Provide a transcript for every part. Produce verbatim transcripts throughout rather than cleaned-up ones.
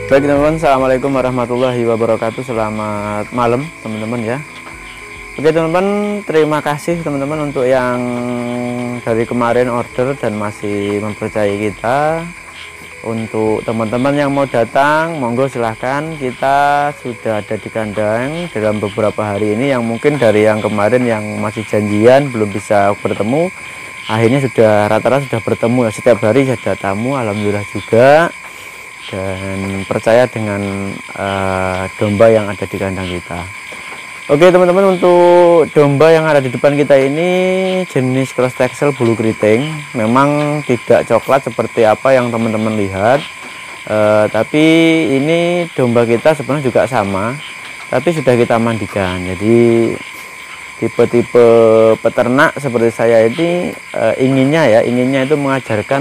Baik teman-teman, assalamualaikum warahmatullahi wabarakatuh. Selamat malam teman-teman ya. Oke teman-teman, terima kasih teman-teman untuk yang dari kemarin order dan masih mempercayai kita. Untuk teman-teman yang mau datang, monggo silahkan. Kita sudah ada di kandang dalam beberapa hari ini. Yang mungkin dari yang kemarin yang masih janjian belum bisa bertemu, akhirnya sudah rata-rata sudah bertemu ya. Setiap hari ada tamu, alhamdulillah juga. Dan percaya dengan uh, domba yang ada di kandang kita. Oke teman-teman, untuk domba yang ada di depan kita ini jenis cross Texel bulu keriting. Memang tidak coklat seperti apa yang teman-teman lihat, uh, tapi ini domba kita sebenarnya juga sama, tapi sudah kita mandikan. Jadi tipe-tipe peternak seperti saya ini uh, inginnya ya inginnya itu mengajarkan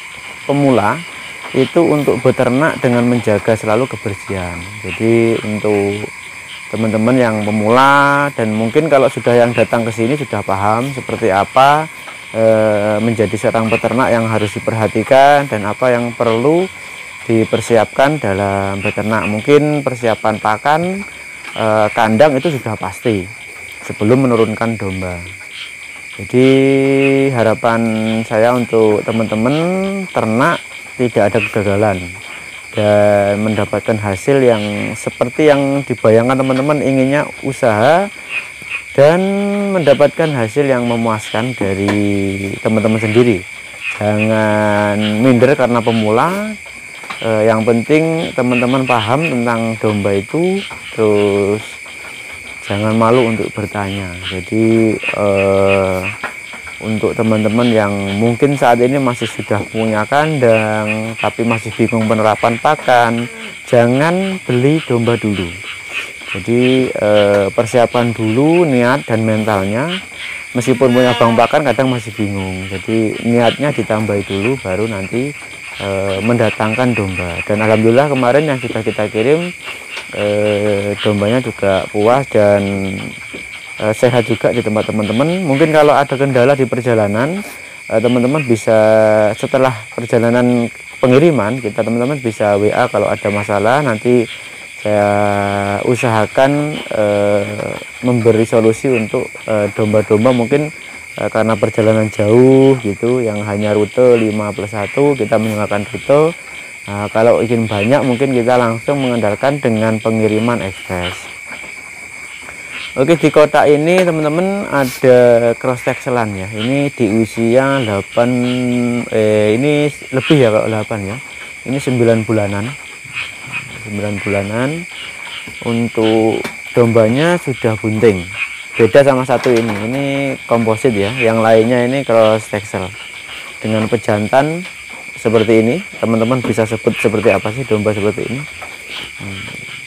pemula itu untuk beternak dengan menjaga selalu kebersihan. Jadi untuk teman-teman yang pemula dan mungkin kalau sudah yang datang ke sini sudah paham seperti apa e, menjadi seorang peternak yang harus diperhatikan dan apa yang perlu dipersiapkan dalam beternak. Mungkin persiapan pakan, e, kandang itu sudah pasti sebelum menurunkan domba. Jadi harapan saya untuk teman-teman ternak tidak ada kegagalan dan mendapatkan hasil yang seperti yang dibayangkan teman-teman, inginnya usaha dan mendapatkan hasil yang memuaskan dari teman-teman sendiri. Jangan minder karena pemula, eh, yang penting teman-teman paham tentang domba itu, terus jangan malu untuk bertanya. Jadi eh, untuk teman-teman yang mungkin saat ini masih sudah punya kandang tapi masih bingung penerapan pakan, jangan beli domba dulu. Jadi eh, persiapan dulu niat dan mentalnya. Meskipun punya bank pakan kadang masih bingung, jadi niatnya ditambahi dulu baru nanti eh, mendatangkan domba. Dan alhamdulillah kemarin yang sudah kita kirim eh, dombanya juga puas dan sehat juga di tempat teman-teman. Mungkin kalau ada kendala di perjalanan, teman-teman bisa setelah perjalanan pengiriman kita teman-teman bisa W A kalau ada masalah, nanti saya usahakan eh, memberi solusi untuk domba-domba eh, mungkin eh, karena perjalanan jauh gitu yang hanya rute lima plus satu, kita menggunakan rute. Nah, kalau ingin banyak mungkin kita langsung mengandalkan dengan pengiriman ekspres. Oke, di kotak ini teman-teman ada cross Texelan ya. Ini di usia delapan eh ini lebih ya kalau delapan ya. Ini sembilan bulanan. sembilan bulanan. Untuk dombanya sudah bunting. Beda sama satu ini. Ini komposit ya. Yang lainnya ini cross Texel. Dengan pejantan seperti ini. Teman-teman bisa sebut seperti apa sih domba seperti ini? Hmm.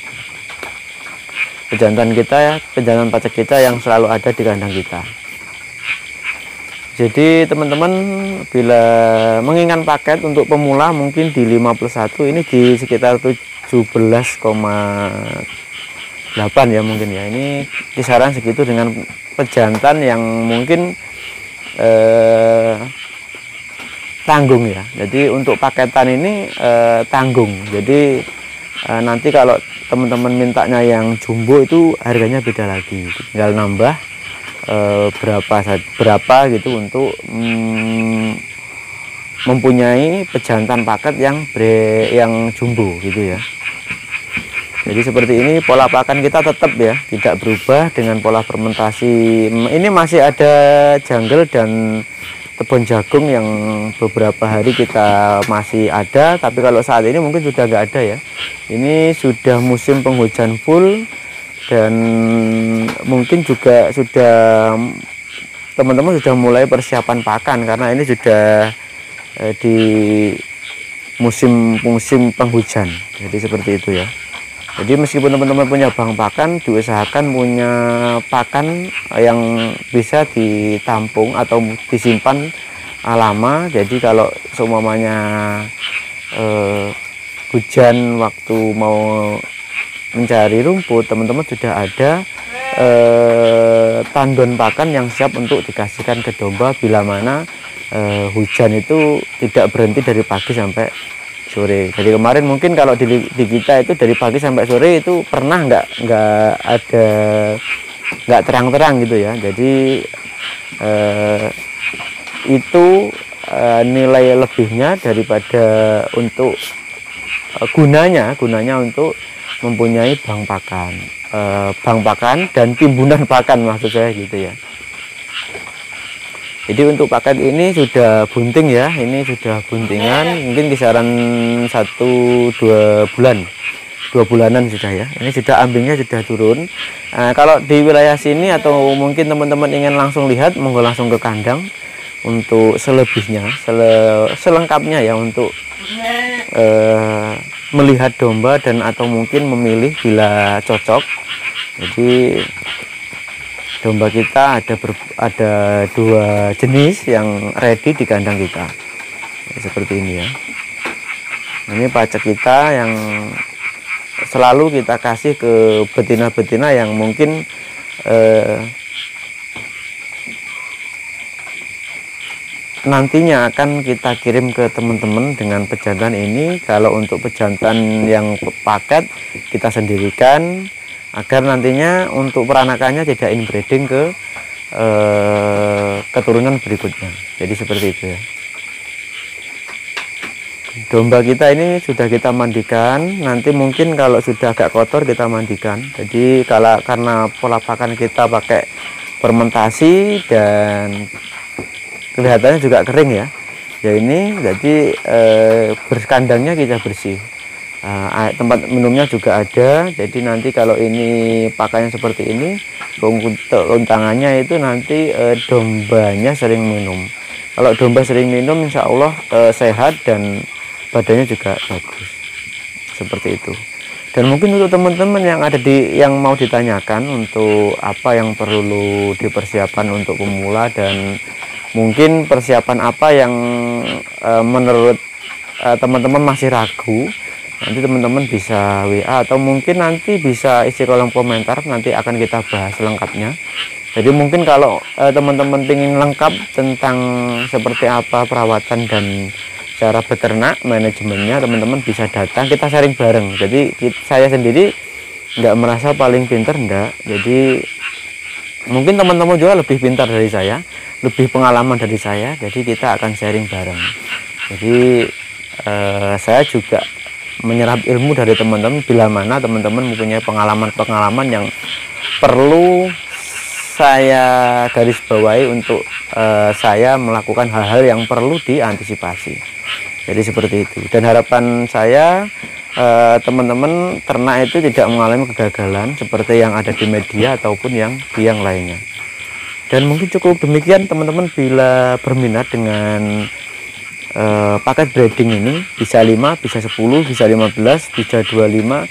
Pejantan kita ya, pejantan pacak kita yang selalu ada di kandang kita. Jadi teman-teman bila menginginkan paket untuk pemula mungkin di lima plus satu ini di sekitar tujuh belas koma delapan ya mungkin ya. Ini kisaran segitu dengan pejantan yang mungkin eh, tanggung ya. Jadi untuk paketan ini eh, tanggung. Jadi eh, nanti kalau teman-teman mintanya yang jumbo itu harganya beda lagi, tinggal nambah e, berapa berapa gitu untuk mm, mempunyai pejantan paket yang bre, yang jumbo gitu ya. Jadi seperti ini pola pakan kita tetap ya tidak berubah dengan pola fermentasi. Ini masih ada jungle dan kebun jagung yang beberapa hari kita masih ada, tapi kalau saat ini mungkin sudah nggak ada ya. Ini sudah musim penghujan full dan mungkin juga sudah teman-teman sudah mulai persiapan pakan karena ini sudah eh, di musim musim penghujan. Jadi seperti itu ya. Jadi meskipun teman-teman punya bank pakan, diusahakan punya pakan yang bisa ditampung atau disimpan lama. Jadi kalau seumpamanya eh, hujan waktu mau mencari rumput, teman-teman sudah ada eh, tandon pakan yang siap untuk dikasihkan ke domba bila mana eh, hujan itu tidak berhenti dari pagi sampai sore. Jadi kemarin mungkin kalau di, di kita itu dari pagi sampai sore itu pernah nggak nggak ada nggak terang-terang gitu ya. Jadi eh, itu eh, nilai lebihnya daripada untuk eh, gunanya gunanya untuk mempunyai bank pakan, eh, bank pakan dan timbunan pakan maksud saya gitu ya. Jadi untuk pakan ini sudah bunting ya, ini sudah buntingan, mungkin kisaran satu dua bulan, dua bulanan sudah ya. Ini sudah ambingnya sudah turun. Nah, kalau di wilayah sini atau mungkin teman-teman ingin langsung lihat, monggo langsung ke kandang untuk selebihnya, sele, selengkapnya ya untuk eh, melihat domba dan atau mungkin memilih bila cocok. Jadi domba kita ada ber, ada dua jenis yang ready di kandang kita seperti ini ya. Ini pacak kita yang selalu kita kasih ke betina-betina yang mungkin eh, nantinya akan kita kirim ke teman-teman dengan pejantan ini. Kalau untuk pejantan yang paket kita sendirikan agar nantinya untuk peranakannya tidak inbreeding ke eh, keturunan berikutnya. Jadi seperti itu ya. Domba kita ini sudah kita mandikan, nanti mungkin kalau sudah agak kotor kita mandikan. Jadi kalau karena pola pakan kita pakai fermentasi dan kelihatannya juga kering ya. Ya ini jadi eh, berkandangnya kita bersih. Uh, tempat minumnya juga ada. Jadi nanti kalau ini pakainya seperti ini, untangannya itu nanti uh, dombanya sering minum. Kalau domba sering minum, insya Allah uh, sehat dan badannya juga bagus. Seperti itu. Dan mungkin untuk teman-teman yang ada di yang mau ditanyakan untuk apa yang perlu dipersiapkan untuk pemula dan mungkin persiapan apa yang uh, menurut teman-teman uh, masih ragu, nanti teman-teman bisa W A atau mungkin nanti bisa isi kolom komentar, nanti akan kita bahas lengkapnya. Jadi mungkin kalau teman-teman eh, ingin lengkap tentang seperti apa perawatan dan cara beternak manajemennya, teman-teman bisa datang, kita sharing bareng. Jadi kita, saya sendiri nggak merasa paling pintar, enggak. Jadi mungkin teman-teman juga lebih pintar dari saya, lebih pengalaman dari saya, jadi kita akan sharing bareng. Jadi eh, saya juga menyerap ilmu dari teman-teman bila mana teman-teman mempunyai pengalaman-pengalaman yang perlu saya garis bawahi untuk uh, saya melakukan hal-hal yang perlu diantisipasi. Jadi seperti itu. Dan harapan saya teman-teman uh, ternak itu tidak mengalami kegagalan seperti yang ada di media ataupun yang di yang lainnya. Dan mungkin cukup demikian teman-teman. Bila berminat dengan Uh, paket breeding ini bisa lima, bisa sepuluh, bisa lima belas, bisa dua puluh lima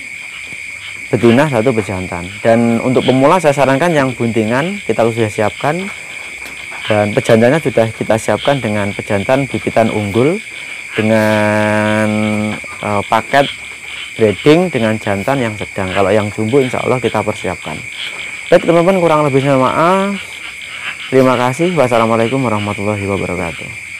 betina, satu pejantan. Dan untuk pemula saya sarankan yang buntingan kita sudah siapkan, dan pejantannya sudah kita siapkan dengan pejantan bibitan unggul dengan uh, paket breeding dengan jantan yang sedang. Kalau yang jumbo insya Allah kita persiapkan. Baik teman-teman, kurang lebihnya maaf. Terima kasih. Wassalamualaikum warahmatullahi wabarakatuh.